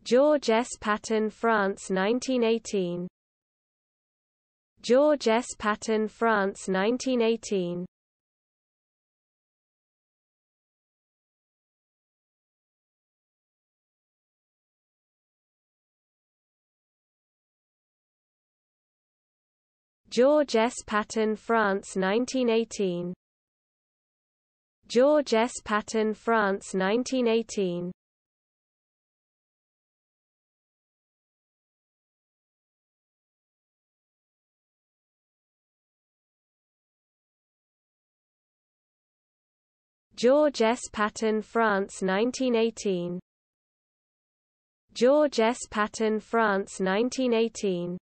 George S. Patton, France 1918. George S. Patton, France 1918. George S. Patton, France 1918. George S. Patton, France 1918. George S. Patton, France 1918. George S. Patton, France 1918.